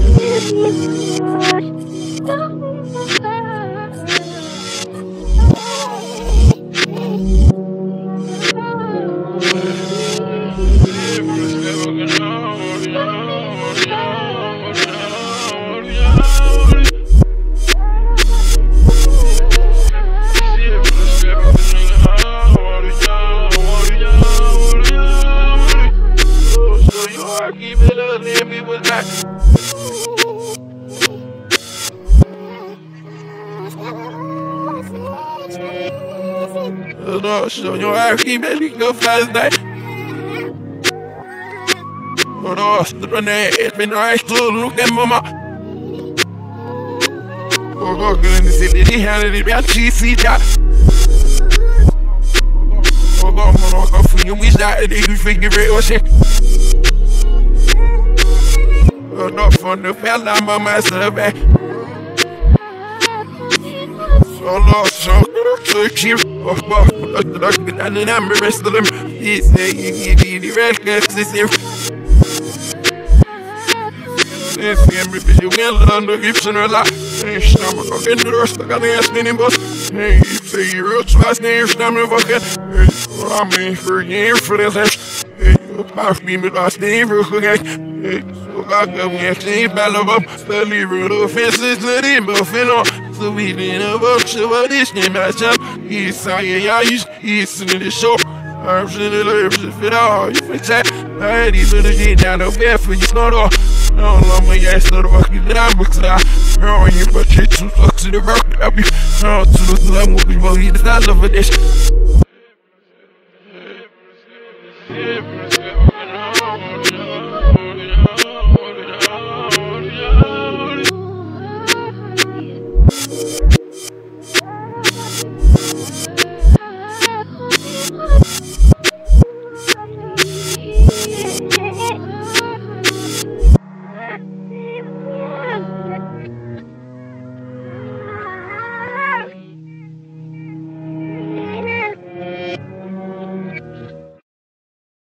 So your ass keep letting go fast night. But the grenade, it's been nice to look at mama. Oh, good in the city, he handed it back, she see that. Oh, go for you, we started, you figure it was it. Oh, not for the fella, mama, back. Oh, Lord, so cheap. Oh, and then I'm the rest of them. He's saying, he reckless, him. This game, if you will, under Gibson or lot. Hey, stomach, I'll get the rest of the ass in him, but hey, say you're real twice, name, stomach, fucking. Hey, I mean, for a game for this. Hey, you're about to be my last name, real quick. Hey, so I got me a team, battle up, the lever, the offenses, let him buff it on. So we didn't know what this name match up. He's saying, yeah, he's in the show. I'm sitting in the lips, if it all, you fix that. I had these little shit down the bed for you, not all. I don't know my ass, not fucking down, because I you but shit, some sucks in the rock. I'll be, I don't know, I'm looking for you, I love this.